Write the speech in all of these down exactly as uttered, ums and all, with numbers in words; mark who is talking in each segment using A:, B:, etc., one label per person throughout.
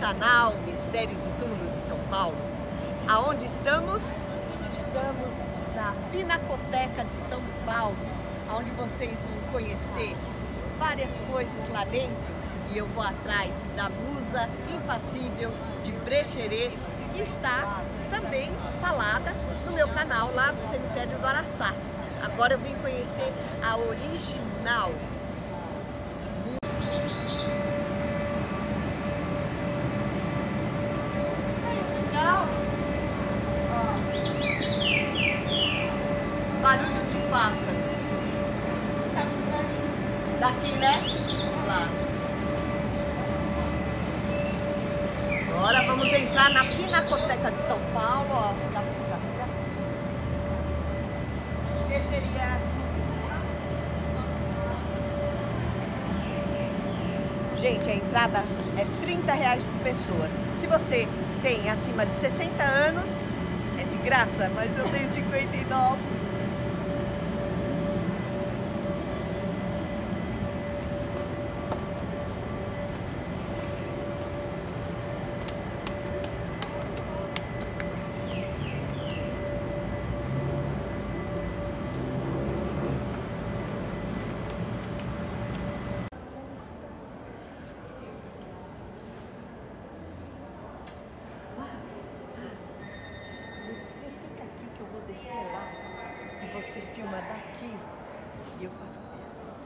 A: canal Mistérios e Túmulos de São Paulo. Aonde estamos? Estamos na Pinacoteca de São Paulo, onde vocês vão conhecer várias coisas lá dentro. E eu vou atrás da Musa Impassível de Brecheret, que está também falada no meu canal lá do Cemitério do Araçá. Agora eu vim conhecer a original. Barulhos de pássaros. Daqui, né? Vamos lá. Agora vamos entrar na Pinacoteca de São Paulo, ó. Gente, a entrada é trinta reais por pessoa. Se você tem acima de sessenta anos, é de graça, mas eu tenho cinquenta e nove. Você filma daqui e eu faço aqui.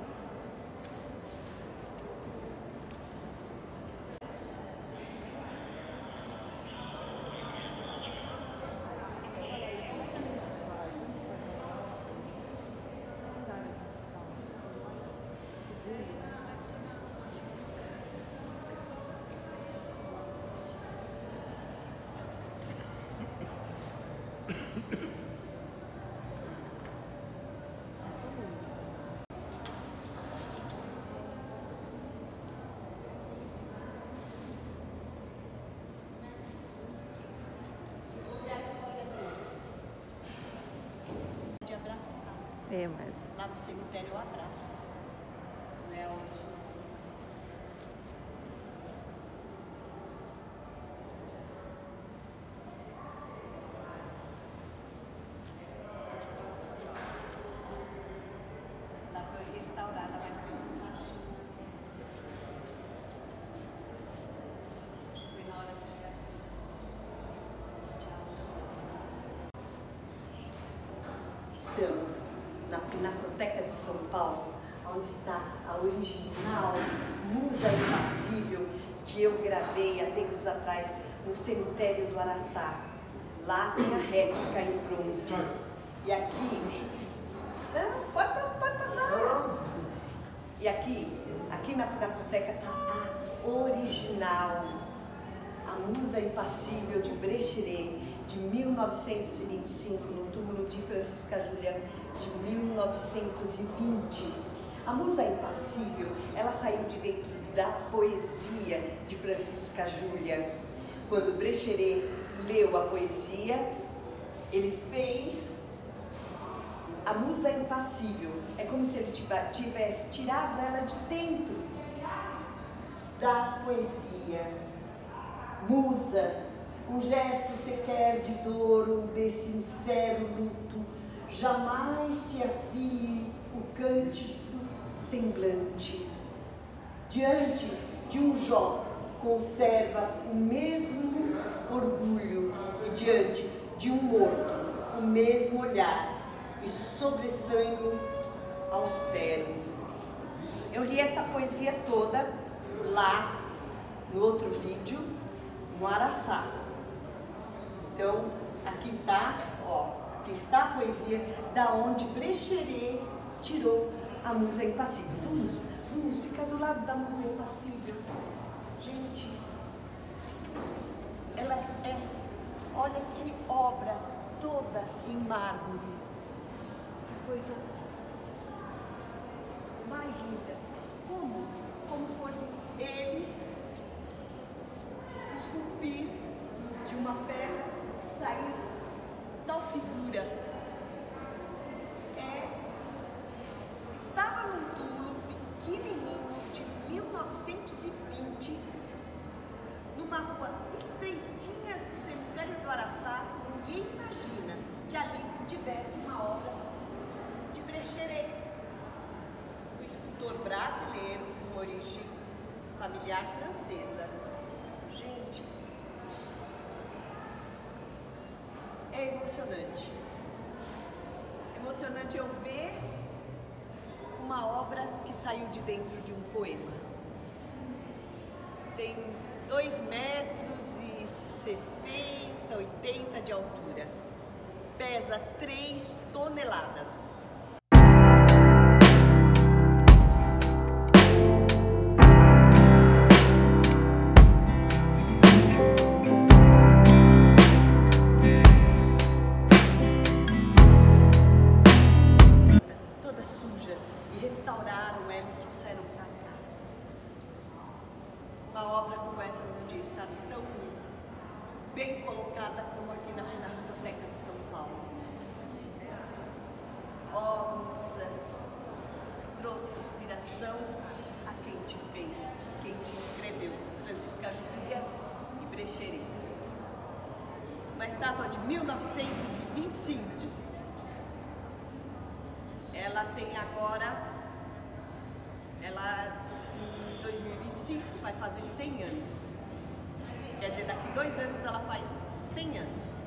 A: É, mas... Lá no cemitério eu abraço. Não é onde? Lá foi restaurada, mas tem um caixa. Foi na hora de chegar. Estamos na Pinacoteca de São Paulo, onde está a original Musa Impassível que eu gravei há tempos atrás no Cemitério do Araçá. Lá tem a réplica em bronze. E aqui... Não, pode, pode passar. E aqui, aqui na Pinacoteca está a original, a Musa Impassível de Brecheret, de mil novecentos e vinte e cinco, no túmulo de Francisca Júlia, de mil novecentos e vinte. A Musa Impassível, ela saiu de dentro da poesia de Francisca Júlia. Quando Brecheret leu a poesia, ele fez a Musa Impassível. É como se ele tivesse tirado ela de dentro da poesia. Musa, um gesto sequer de dor ou de sincero luto, jamais te afie o cântico semblante. Diante de um Jó, conserva o mesmo orgulho, e diante de um morto, o mesmo olhar e sobressangue austero. Eu li essa poesia toda lá no outro vídeo, no Araçá. Então, aqui está, ó, aqui está a poesia da onde Brecheret tirou a Musa Impassível. Vamos, vamos ficar do lado da Musa Impassível. Gente, ela é, olha que obra toda em mármore. Que coisa mais linda. Como, como pode ele esculpir de uma pedra sair tal figura? É, estava num túmulo pequenininho de mil novecentos e vinte, numa portinha do cemitério do Araçá, ninguém imagina que ali tivesse uma obra de Brecheret, um escultor brasileiro com origem familiar francesa. Gente, é emocionante. Emocionante eu ver uma obra que saiu de dentro de um poema. Tem dois metros e setenta, oitenta de altura. Pesa três toneladas. Toda suja. E restauraram ela e trouxeram para cá. Uma obra como essa não podia estar tão bem colocada como aqui na Pinacoteca de São Paulo. Ó, Musa, trouxe inspiração a quem te fez, quem te escreveu, Francisca Júlia e Brecheret. Uma estátua de mil novecentos e vinte e cinco. Ela tem agora, ela em dois mil e vinte e cinco vai fazer cem anos. Quer dizer, daqui dois anos ela faz cem anos.